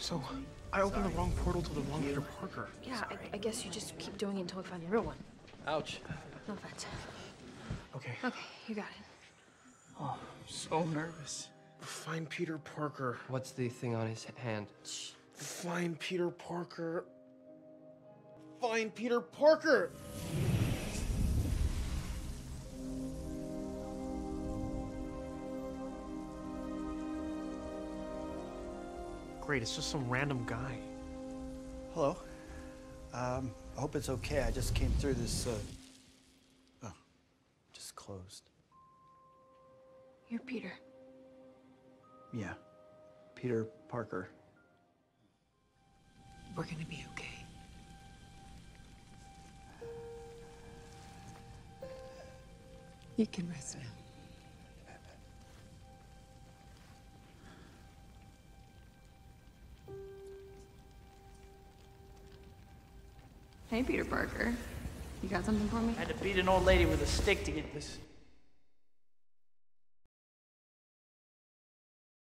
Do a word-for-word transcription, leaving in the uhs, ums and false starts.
So, I opened the wrong portal to the wrong Peter Parker. Yeah, I, I guess you just keep doing it until we find the real one. Ouch. No offense. Okay. Okay, you got it. Oh, I'm so nervous. Find Peter Parker. What's the thing on his hand? Shh. Find Peter Parker. Find Peter Parker! Great, it's just some random guy. Hello. Um, I hope it's okay. I just came through this, uh... Oh, just closed. You're Peter. Yeah. Peter Parker. We're gonna be okay. You can rest now. Hey, Peter Parker. You got something for me? I had to beat an old lady with a stick to get this.